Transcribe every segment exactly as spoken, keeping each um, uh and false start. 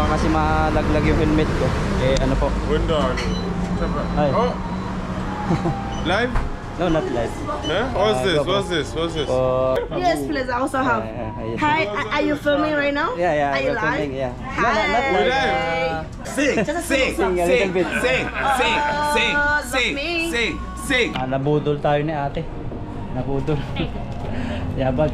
kasi malaglag yung helmet ko. Eh ano po? Window. Hi. Oh. Live? No, not live. Yeah? What's Uh, this? go, go. What's this? What's this? Uh, Yes, please. I also have. Yeah, yeah, yeah. Hi, are- are you filming right now? Yeah, yeah, Are you we're live? filming, yeah. Hi. No, no, not live. live. Sing, Just a sing, simple sing, a little bit. sing, sing, sing, Uh, sing, that's me. sing, sing. Ah, nabudol tayo ni ate. Nabudol. Yabag.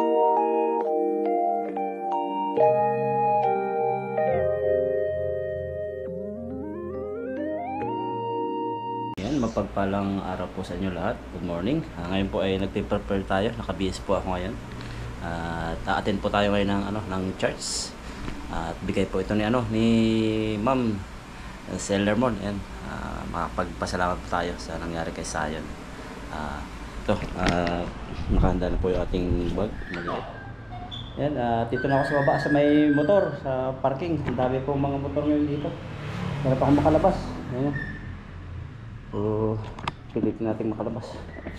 Yan, mapagpalang araw po sa inyo lahat. Good morning. Ah, ngayon po ay nagpe-prepare tayo. Naka-B S po ako ngayon. At uh, attend po tayo ngayon ng ano ng church. At bigay po ito ni ano ni Ma'am uh, Sellermon. Yan. Uh, makapagpasalamat po tayo sa nangyari kay Sayon. Uh, ito, uh, nakahanda na po yung ating bag. Maliit. Yan, uh, dito na ako sa baba sa may motor, sa parking. Ang dami pong mga motor ngayon dito. Meron pa akong makalabas. Ayan. So, pilitin natin makalabas.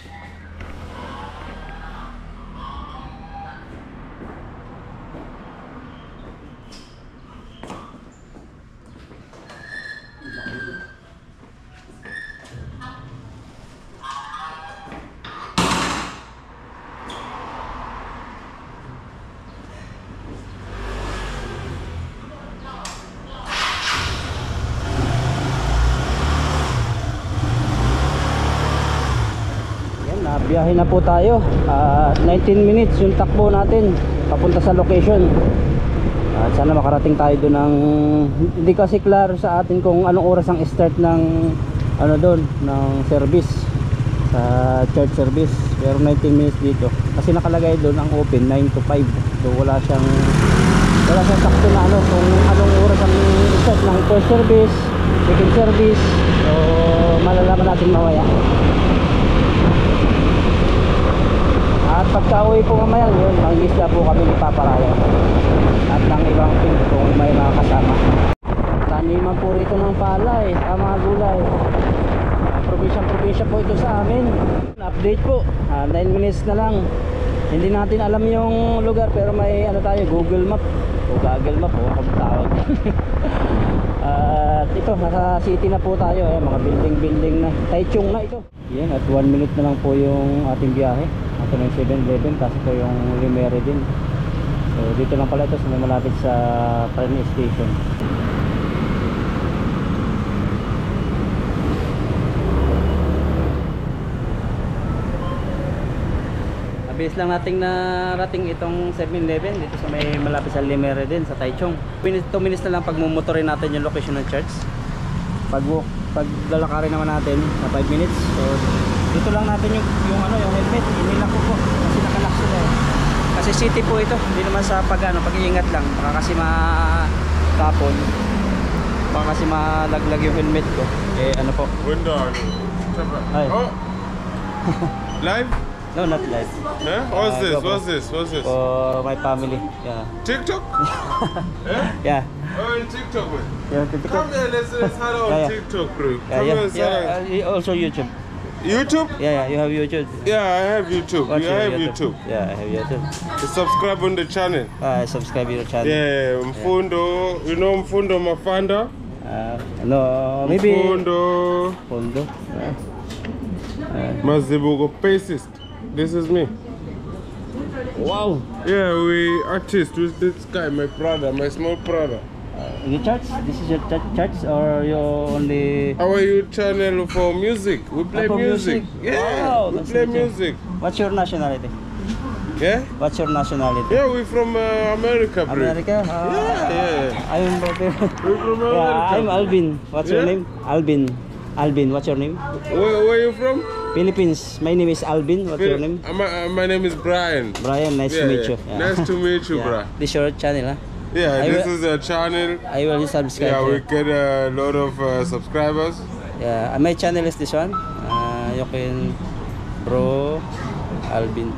Biyahe na po tayo. uh, nineteen minutes yung takbo natin papunta sa location. At uh, sana makarating tayo doon ng hindi kasi klaro sa atin kung anong oras ang start ng ano doon ng service sa church service, pero nineteen minutes dito kasi nakalagay doon ang open nine to five. So wala siyang wala siyang sakto na ano kung anong oras ang start ng first service, second service. So malalaman natin mamaya. At pagka-uwi po mamaya yun, mag-isla po kami nagpaparaya at ng ibang team kung may mga kasama. Taniman po rito ng palay, ah, mga gulay. uh, Probinsya-probinsya po ito sa amin. Update po, uh, nine minutes na lang. Hindi natin alam yung lugar pero may ano tayo, Google Map o Google Map o kung tawag. At ito, nasa city na po tayo, eh, mga building-building na, Taichung na ito. Yan, at one minute na lang po yung ating biyahe. Ito ng seven eleven kasi ito yung Limere din. So dito lang pala ito sa may malapit sa train station. Mabilis lang nating narating itong seven eleven dito sa may malapit sa Limere din sa Taichung. two minutes na lang pag mumotorin natin yung location ng church. Pag pag lalakarin naman natin sa five minutes. So dito lang natin yung yung ano yung helmet, inilak ko po kasi nakalock sila eh. Kasi city po ito, hindi naman sa pag ano, pag-iingat lang. Baka kasi matapon. Baka kasi malaglag yung helmet ko. Eh ano po? Window. Hi. Oh. Live? No, not live. Yeah? What's Uh, this? go, go. What's this? What's this? For my family. Yeah. TikTok? Yeah? Yeah. Oh, in TikTok, man. Yeah, TikTok. Come here, let's let's hang out on Yeah, yeah. TikTok, bro. Come Yeah, yeah. here, let's hang out. Yeah, uh, also YouTube. YouTube? Yeah, yeah, you have YouTube. Yeah, I have YouTube. What's Yeah, I your have YouTube. Yeah, I have YouTube. You subscribe on the channel. Uh, subscribe your channel. Yeah, Mfundo. You know Mfundo Mafanda? Uh, no, maybe Mfundo Pondo. Uh, uh, Mazibugo Bassist. This is me. wow. Yeah, we artist with this guy, my brother, my small brother. Uh, you church? This is your church, church or you only? Our YouTube channel for music. We play for music. music? Yeah, Wow, we that's play amazing. music. What's your nationality? Yeah? What's your nationality? Yeah, we're from uh, America, bro. America? Uh, Yeah, yeah. I'm We're from America. yeah, I'm Alvin. What's your Yeah? name? Alvin. Alvin. What's your name? Where, where you from? Philippines. My name is Alvin. What's your name? Uh, my, uh, my name is Brian. Brian. Nice Yeah, to meet yeah. you. Yeah. Nice to meet you, Yeah. bro. This your channel, huh? Yeah, I this will- is a channel. I will subscribe. Yeah, to we it. get a lot of uh, subscribers. Yeah, my channel is this one. Uh, you can Bro Alvin.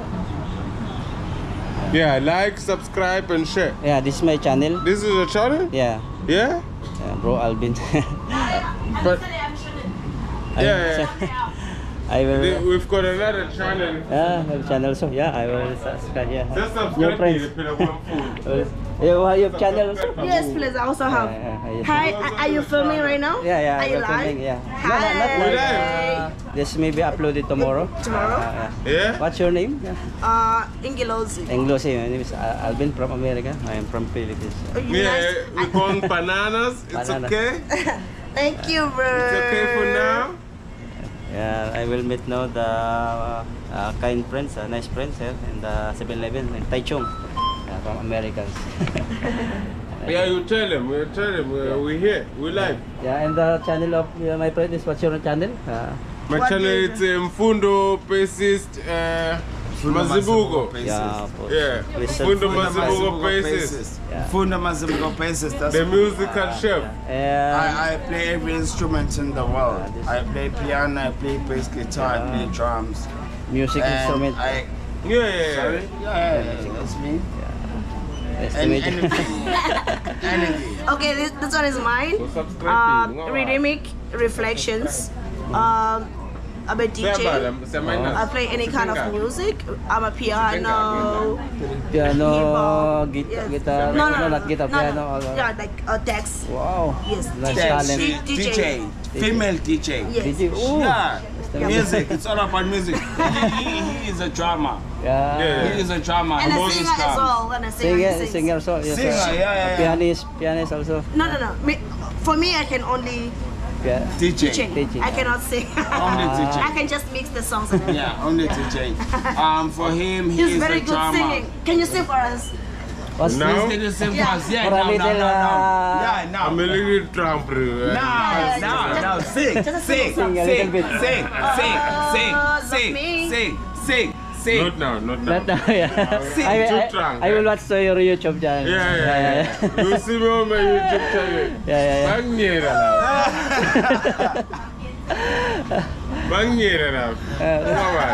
Yeah, like, subscribe, and share. Yeah, this is my channel. This is a channel? Yeah, Yeah? yeah Bro Alvin. But I, Yeah, I will. th- we've got another channel. Yeah, my channel. So yeah, I will subscribe. Yeah, Just your subscribe friends. to Pinagong Food. Well, You have your channel also? Yes, please. I also have. Yeah, yeah, yeah. Hi, are- are you filming right now? Yeah, yeah, Are you we're live? filming, yeah. Hi. No, no, not live. live. Uh, this may be uploaded tomorrow. Tomorrow? Uh, yeah. Yeah? What's your name? Yeah. Uh, Ingilosi. Anglo-Say. My name is Al- Alvin from America. I am from Philippines. Are you Yeah, nice? we call bananas. It's Banana. okay. Thank you, bro. It's okay for now. Yeah, I will meet now the uh, uh, kind friends, uh, nice friends here in the seven eleven in Taichung uh, from Americans. Yeah, you tell them. You tell them. We're, we're here. We're live. Yeah, and the channel of uh, my friend is what's your channel? Uh, My What channel is- is um, Fundo Pesist uh, Mazibugo. yeah, for- Yeah, Please Fundo subscribe. Mazibugo Pesist. Yeah. Funda Mazibugo Basis. That's The musical chef. And I, I play every instrument in the world. Yeah, this- I play piano, I play bass guitar, I play drums. music And instrument. I, Yeah, yeah, yeah. sorry? Yeah, yeah, that's me. Nice to And meet you. anything. anything. Okay, this, this one is mine. So subscribe. Um, Rhythmic Reflections. Um, I'm a D J. I play any kind of music. I'm a piano. Piano, Keyboard. guitar, Yes. guitar, No, no, no, no, not guitar, no, piano. no. all- Yeah, like uh, Dex. Wow. Yes, Nice D J. talent. D- D DJ. J. Female D J. Yes. Did you? Ooh. Yeah. the Music. It's all about music. he, he, he is a drummer. Yeah. Yeah. He is a drummer. And a He singer plays as drums. well. And a singer. Singer, he sings. singer, so yes, Singer, sir. yeah, yeah, yeah. Pianist, pianist also. No, no, no. Me, for me, I can only Yeah. D J. teach. D J. I cannot sing. Only D J. I can just mix the songs. And Yeah, only D J. Um, for him, he He's is very a good drummer. singing. Can you sing for us? What's No. this? He's gonna sing Yeah. for us. Yeah, For a now, now, little, now, now. uh, Yeah, now. I'm a little Trump. No, Yeah, no, just- no, sing, just sing, sing a sing, little bit. sing, sing, sing, Uh, that's sing, me. sing, sing, sing. Not now, not now. Not now, yeah. Sing I, too I, drunk, I will eh? watch to your YouTube channel. Yeah, yeah, yeah. yeah. You see me on my YouTube channel. Yeah, yeah, yeah. Bangyera na. Bangyera na. Kumawari.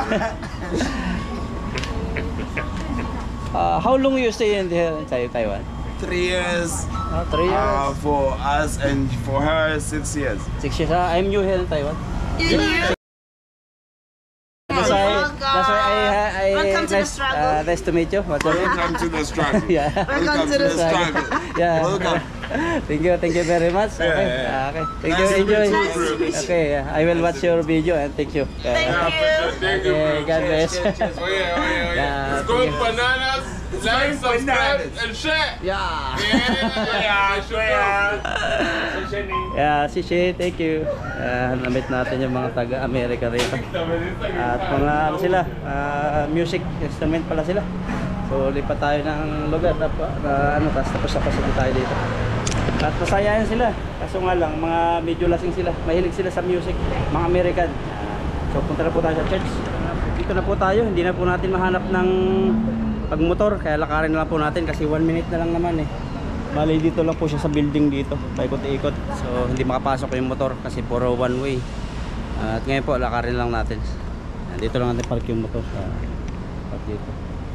Uh, how long you stay in here in Tai- Taiwan? Three years Oh, three years. uh, for us and for her, six years. Six years. Ah, I'm new here in Taiwan. You, you. That's why, that's why I, I, Welcome to the nice, struggle. uh, nice to meet you. What's your name? Welcome to the struggle. Yeah. Welcome to the struggle. Yeah. Welcome. Thank you, thank you very much. Okay. Yeah, yeah. Ah, okay. Thank Nice to you, meet enjoy. you, Nice to meet you. Okay, yeah. I will watch your video and thank you. Thank Yeah. you. Thank you, Okay, bro. God bless. Oh yeah, oh yeah, oh Yeah, yeah. It's thank called you. bananas. Like, subscribe, and share. Yeah. Yeah, share. Yeah, si Shay, thank you. Uh, namit natin yung mga taga-America rito. At mga ano sila, ah, music instrument pala sila. So lipat tayo ng lugar na, na ano, tapos tapos tapos na tayo dito. At masayayan sila. Kaso nga lang, mga medyo lasing sila. Mahilig sila sa music, mga American. Ah, so punta na po tayo sa church. Dito na po tayo, hindi na po natin mahanap ng pagmotor. Kaya lakarin na lang po natin kasi one minute na lang naman eh. Bali dito lang po siya sa building dito, paikot-ikot. So hindi makapasok yung motor kasi puro one way. At ngayon po lakarin lang natin. Dito lang natin park yung motor sa park dito.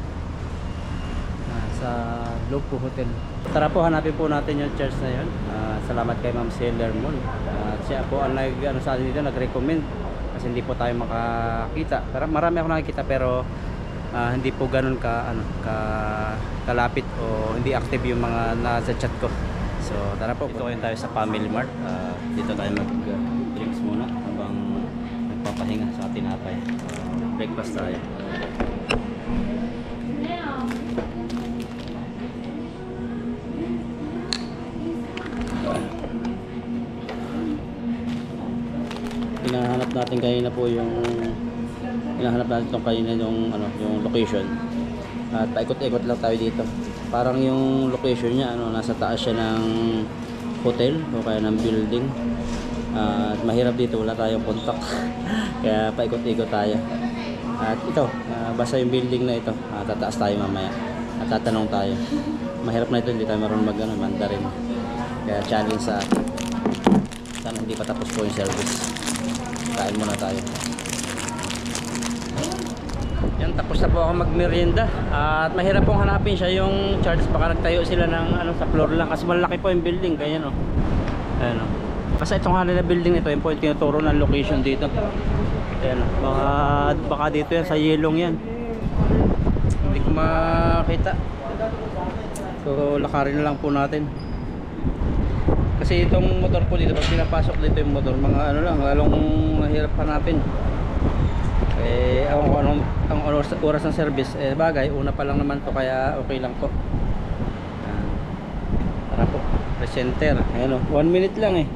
Ah, sa Lopo Hotel. Tara po, hanapin po natin yung church na yun. Ah, salamat kay Ma'am Sailor Moon. At siya po ang nag, ano, sa atin dito, nag-recommend kasi hindi po tayo makakita. Pero marami ako nakikita pero Ah, hindi po ganun ka ano ka kalapit o hindi active yung mga nasa chat ko. So tara po, dito tayo sa Family Mart. Ah, dito tayo mag-drinks muna habang nagpapahinga sa tinapay. So, breakfast tayo. Hinahanap natin kanina po yung hinahanap natin itong kanina yung, ano, yung location at paikot-ikot lang tayo dito. Parang yung location niya ano, nasa taas siya ng hotel o kaya ng building at mahirap dito, wala tayong contact kaya paikot-ikot tayo at ito, uh, basta yung building na ito uh, tataas tayo mamaya at tatanong tayo. Mahirap na ito, hindi tayo marunong mag ano, Mandarin kaya challenge sa akin. Sana hindi pa tapos po yung service, kain muna tayo. Yan, tapos na po ako magmerienda at mahirap pong hanapin siya yung church. Baka nagtayo sila ng ano, sa floor lang kasi malaki po yung building kaya no. Ayan o. Basta itong kanila building nito, yung po yung tinuturo ng location dito. Ayan o. Baka, baka dito yan sa yelong yan. Hindi ko makita. So lakarin na lang po natin. Kasi itong motor po dito, pag pinapasok dito yung motor, mga ano lang, lalong mahirap hanapin. Eh, ang, ang, ang oras, oras ng service, eh bagay, una pa lang naman to, kaya okay lang po. Yan. Para po, presenter. Ayan o, one minute lang eh.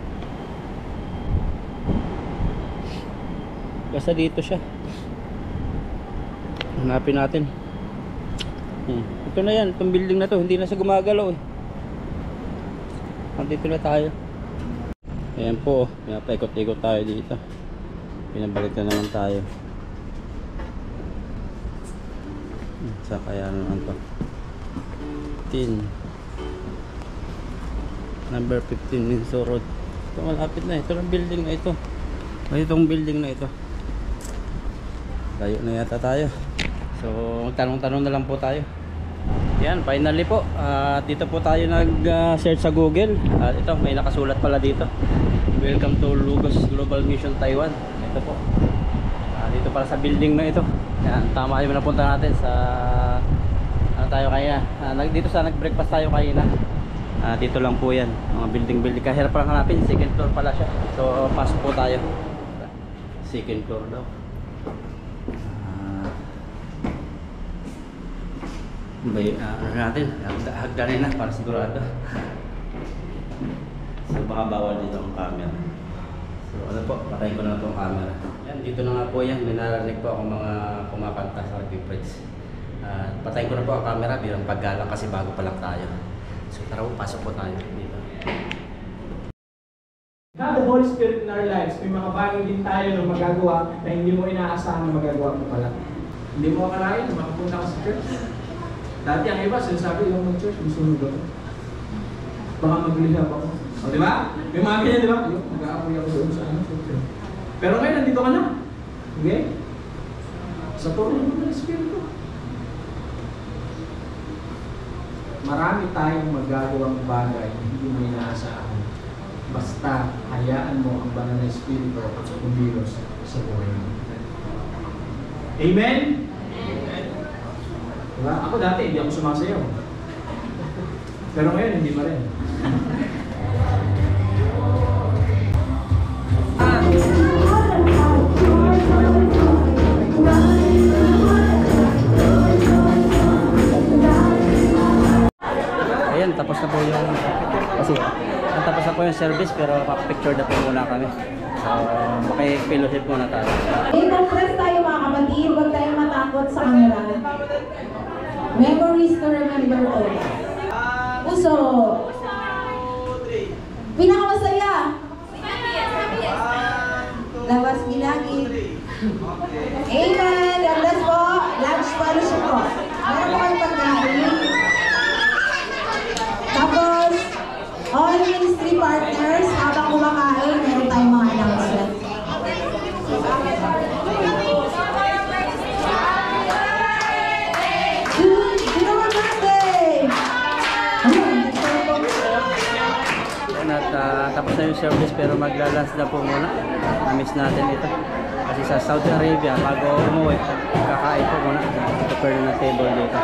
Basta dito siya. Hanapin natin. Hmm. Ito na yan, itong building na to, hindi na siya gumagalaw eh. Nandito na tayo. Ayan po, pinapaikot-ikot tayo dito. Pinabalik na naman tayo. Sa kaya naman to. fifteen. Number fifteen Minso Road. Ito malapit na, ito ang building na ito. Ay, itong building na ito. Tayo na yata tayo. So, magtanong-tanong na lang po tayo. Yan, finally po. Uh, dito po tayo nag-search uh, sa Google. At uh, ito, may nakasulat pala dito. Welcome to Lugos Global Mission Taiwan. Ito po. Uh, dito pala sa building na ito. Yan, tama yung napunta natin sa ano tayo kaya. Uh, dito sa nag-breakfast tayo kanina. Uh, dito lang po yan. Mga building-building. Kahirap palang hanapin. Second floor pala siya. So, pasok po tayo. Second floor daw. Bay, uh, ano natin, hagdanin na para sigurado. So baka bawal dito ang camera. So ano po, patayin ko na po ang camera. Yan, dito na nga po yan, may narinig po ako mga kumakanta sa repeats. Uh, patayin ko na po ang camera bilang paggalang kasi bago pa lang tayo. So tara po, pasok po tayo dito. God, the Holy Spirit in our lives, may mga bagay din tayo na magagawa na hindi mo inaasahan na magagawa mo pala. Hindi mo akalain na makapunta ka sa church. Dati ang iba, sinasabi yung mag-church, gusto ako. Baka mag-rehab ako. O, di ba? May mga ganyan, di ba? Yung, mag-aapoy ako doon sa ano. Pero ngayon, nandito ka na. Okay? Sa tulong ng Espiritu. Marami tayong magagawang bagay na hindi mo inaasahan. Basta, hayaan mo ang banal na Espiritu at kumilos sa buhay mo. Amen? Diba? Ako dati, hindi ako sumasayaw. Pero ngayon, hindi pa rin. Ayan, tapos na po yung kasi tapos na po yung service pero picture na po muna kami. So, makikipilosip muna tayo. I-compress tayo mga kapatid, huwag tayong matakot sa camera. Memories to remember all. Puso. Pinakamasaya. Labas ginagin. Amen. God bless po. Lunch fellowship po. Meron po kayong pagkain. Tapos, all ministry partners, habang kumakain, meron tayong mga announcement. At uh, tapos na yung service pero maglalans na po muna. Na-miss natin ito. Kasi sa Saudi Arabia, bago umuwi, kakain po muna. Prepare na ng table dito.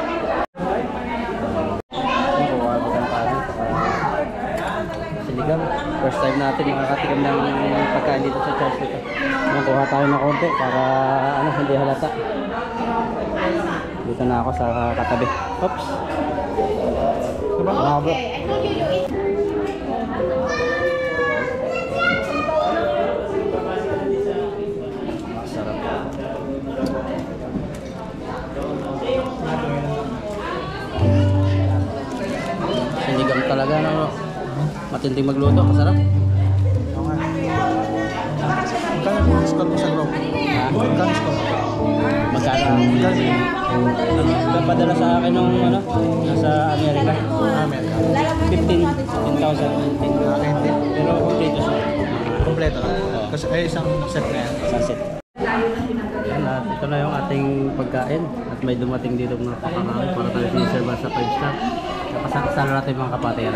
Siligang. First time natin makakatikim ng pagkain dito sa church dito. Nakuha tayo ng konti para ano, hindi halata. Dito na ako sa katabi. Oops. Diba? Mahaba. Sinigang talaga, no? Matinding magluto, masarap. Magkano po ang score mo sa group? Ha? Magkano score mo? Magkano? Nagpadala sa akin ng ano, nasa Amerika. Amerika. fifteen thousand. Pero kompleto siya. Kompleto lang. Kasi ay isang set na yan. Isang set. Yan, at ito na yung ating pagkain. At may dumating dito ng pakakain para tayo siniserva sa five star. Kasama natin mga kapatid.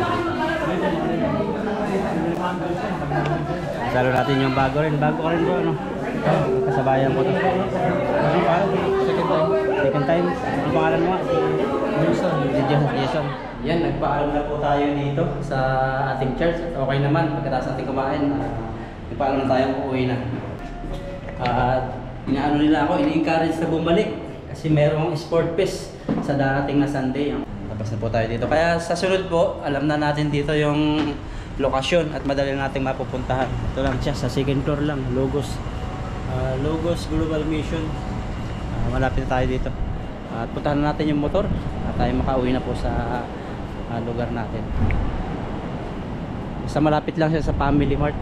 Kasama natin yung bago rin. Bago rin bro, ano? Kasabayan ko ito. Second time. Second time. Ang pangalan mo? Si Jason. Jason. Yan, nagpaalam na po tayo dito sa ating church. Okay naman, pagkatapos natin kumain, uh, nagpaalam na tayo, uuwi na. At uh, inaano nila ako, ini-encourage na bumalik kasi merong sport fest sa darating na Sunday. Tapos na po tayo dito. Kaya sa sunod po, alam na natin dito yung lokasyon at madali nating mapupuntahan. Ito lang siya, sa second floor lang, Logos. Uh, Logos Global Mission. Uh, malapit na tayo dito. At puntahan na natin yung motor at tayo makauwi na po sa uh, lugar natin. Basta malapit lang siya sa Family Mart.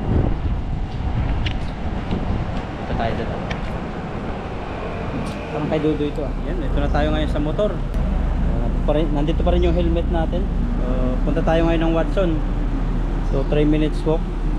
Ito tayo dito. Parang kay Dudu ito ah. Yan, ito na tayo ngayon sa motor. Uh, pa rin, nandito pa rin yung helmet natin. Uh, punta tayo ngayon ng Watson. So three minutes walk.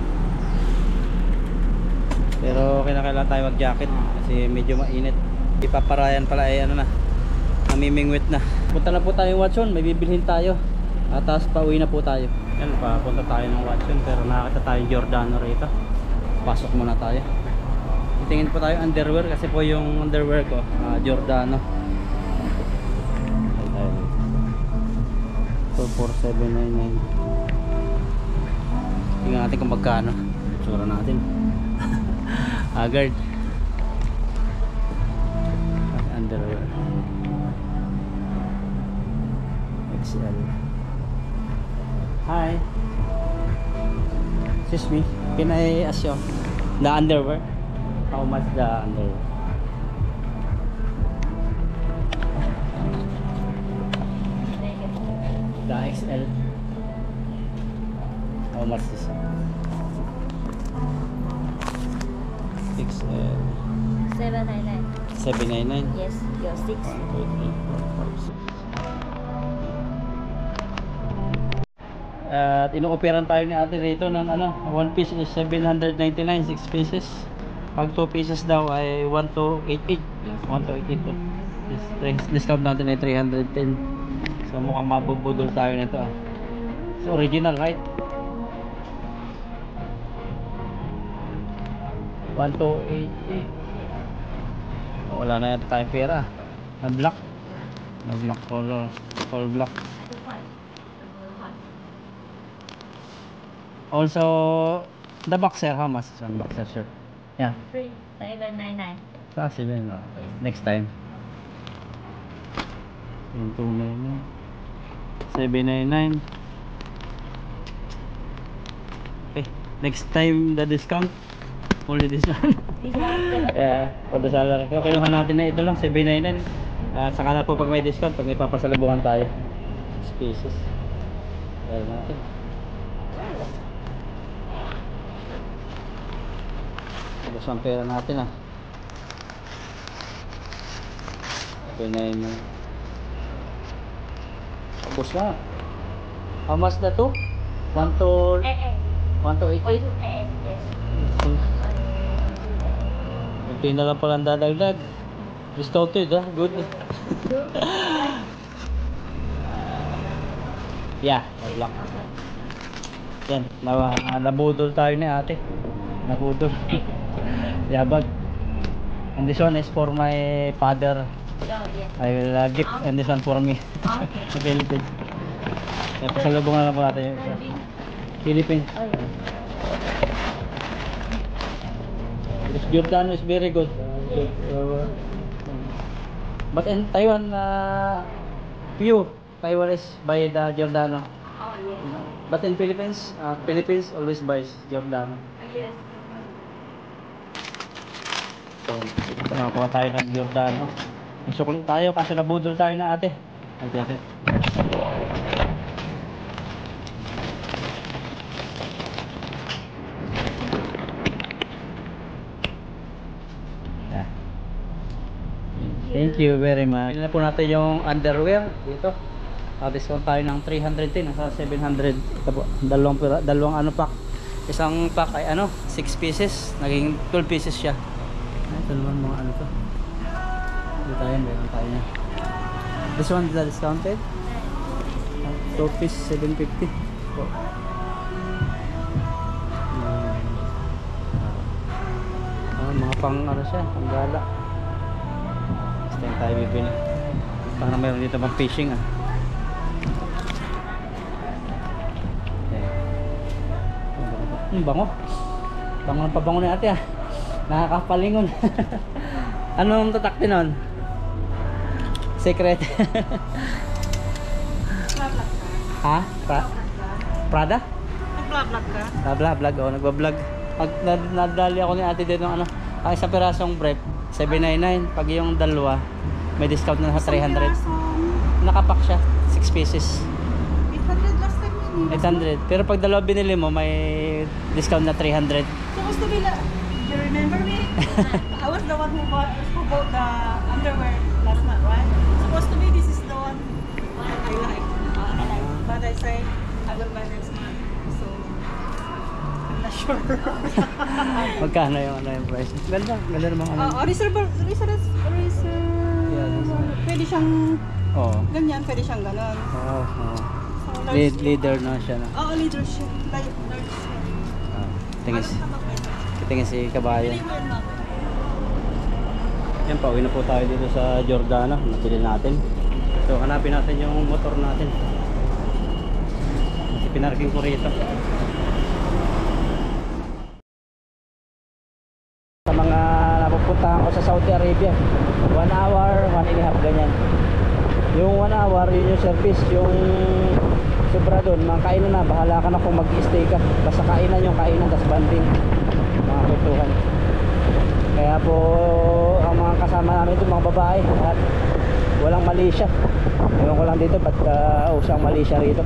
Pero kailangan tayo mag-jacket kasi medyo mainit. Ipaparayan pala ay ano na, namimingwit na. Punta na po tayo Watson, may bibilhin tayo. At tapos pauwi na po tayo. Yan, papunta tayo ng Watson pero nakakita tayo Giordano rito. Pasok muna tayo. Titingin po tayo underwear kasi po yung underwear ko, uh, Giordano. two four seven nine nine. Tingnan natin kung magkano. Tsura natin. Agad. Underwear. X L. Hi. Excuse me. Can I ask you the underwear? How much the underwear? The X L. How much is it? X L. seven ninety-nine. seven ninety-nine. Yes, your six. At ino-operan tayo ni ate rito ng ano, one piece is seven ninety-nine, six pieces. Pag two pieces daw ay one two eight eight. one two eight eight. This discount natin ay three ten. So mukhang mabubudol tayo nito ah. It's original, right? one two eight eight. Wala na yata tayong pera. Na black. Na black color. All black. Also, the boxer, how much is one boxer shirt? Yeah. Free. seven ninety-nine. Ah, seven. Okay. Next time. two ninety-nine. seven ninety-nine. Okay. Next time, the discount. Only this one. Yeah, for the salary. Okay, kinuha natin na ito lang, seven ninety-nine. Uh, saka na po pag may discount, pag may papasalubungan tayo. Spaces. Dahil natin. Tapos ang pera natin ah. seven ninety-nine. Tapos na. How much na to? one to one to eight. Yes. Kunti na lang palang dadagdag. Discounted ah, good. Yeah, black. Yan, na nabudol tayo ni ate. Nabudol. Yabag. And this one is for my father. I will uh, gift and this one for me. Sa Philippines. Kaya pasalubong na lang po natin yung Philippines. This Giordano is very good. Uh, but in Taiwan, uh, few Taiwanese buy the Giordano. Oh, yes. But in Philippines, uh, Philippines always buys Giordano. Yes. So, nakakuha tayo ng Giordano. Isukli tayo kasi nabudol tayo na ate. Ate ate. Yeah. Thank you very much. Pili na po natin yung underwear dito. Uh, discount tayo ng three hundred ten, nasa seven hundred. Ito po, dalawang, dalawang ano pack. Isang pack ay ano, six pieces. Naging twelve pieces siya. Ito naman mga ano to. Dito tayo, meron tayo niya. This one is discounted. two piece, seven fifty. Oh. Ah, mga pang ano siya, pang gala. Next time tayo bibili. Parang meron dito pang fishing ah. Hmm, bango. Bango ng pabango ni ate ah. Nakakapalingon. Anong tatak din nun? Secret. Ha? Pra Prada? Nag-vlog ka? Nag-vlog, vlog. Oh, nagba-vlog. Pag nad- nadali ako ni ate dito ng ano, ang isang pirasong brief, seven ninety-nine. Pag yung dalawa, may discount na sa three hundred. Nakapak siya, six pieces. eight hundred last time yun. eight hundred. Pero pag dalawa binili mo, may discount na three hundred. Supposed to be la... You remember me? I was the one who bought, who bought the underwear last night, right? Supposed to be this is the one that I like. Uh, I like. But I say I will buy next month. So I'm not sure. Magkano yung ano yung price? Ganda, ganda naman ano. uh, reserve, reserve, reserve. Yeah, reserve. Pwede siyang Oo. ganyan, pwede siyang ganon. Oo. oo. So, Lead, leader na siya na. Oo, leadership. Like, large. Ah, tingin si, tingin si Kabayan. Yan, pauwi na po tayo dito sa Jordana. Napili natin. So, hanapin natin yung motor natin. Kasi pinarking ko rito. Sa mga napupuntahan ko sa Saudi Arabia, one hour, one and a half, ganyan. Yung one hour, yun yung service. Yung sobra doon, mga kainan na, bahala ka na kung mag-stay ka. Basta kainan yung kainan, tas banding, mga kwentuhan. Kaya po, ang mga kasama namin ito, mga babae, at walang Malaysia. Ewan ko lang dito, ba't uh, usang Malaysia rito.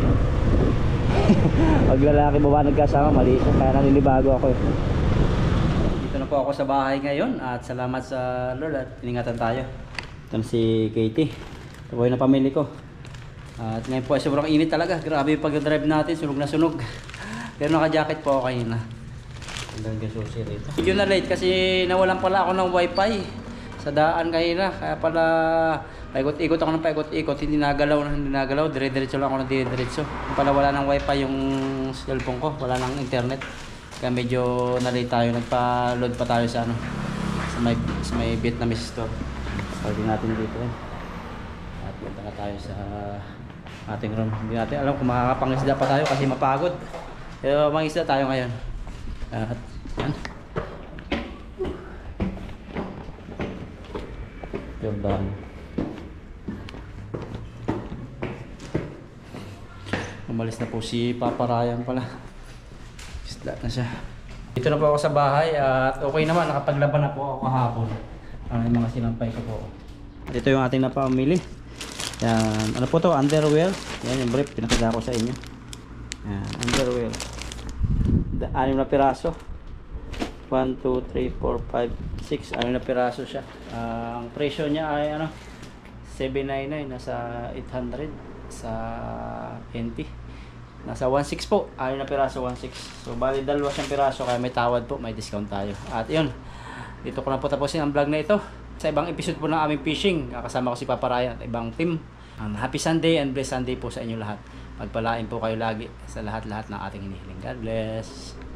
Pag lalaki mo ba nagkasama, Malaysia, kaya naninibago ako eh. Dito na po ako sa bahay ngayon, at salamat sa Lord at iningatan tayo. Ito na si Katie. Ito po yung pamilya ko. At ngayon po ay sobrang init talaga. Grabe yung pag-drive natin, sunog na sunog. Pero naka-jacket po ako kanina. Ang ganda susi rito. Medyo na late kasi nawalan pala ako ng wifi sa daan kanina. Kaya pala paikot-ikot ako ng paikot-ikot. Hindi nagalaw na hindi nagalaw. Dire-diretso lang ako ng dire-diretso. Pala wala ng wifi yung cellphone ko. Wala ng internet. Kaya medyo na late tayo. Nagpa-load pa tayo sa ano. Sa may, sa may Vietnamese store. Pwede natin dito eh. At punta na tayo sa ating room. Hindi natin alam kung makakapangisda pa tayo kasi mapagod. Pero mangisda tayo ngayon. At yan. Jordan. Umalis na po si Papa Ryan pala. Isla na siya. Dito na po ako sa bahay at okay naman. Nakapaglaban na po ako kahapon. Ang mga sinampay ko po. At ito yung ating napamili. Yan. Ano po to? Underwear. Yan yung brief. Pinakita ko sa inyo. Yan. Underwear. Anim na piraso. one, two, three, four, five, six. Anim na piraso siya. Uh, ang presyo niya ay ano, seven ninety-nine. Nasa eight hundred. Sa N T. Nasa one six po. Anim na piraso, one six. So bali dalawa siyang piraso. Kaya may tawad po. May discount tayo. At yun. Dito ko na po tapusin ang vlog na ito. Sa ibang episode po ng aming fishing. Kasama ko si Papa Ryan at ibang team. Um, happy Sunday and blessed Sunday po sa inyo lahat. Pagpalain po kayo lagi sa lahat-lahat ng ating hinihiling. God bless.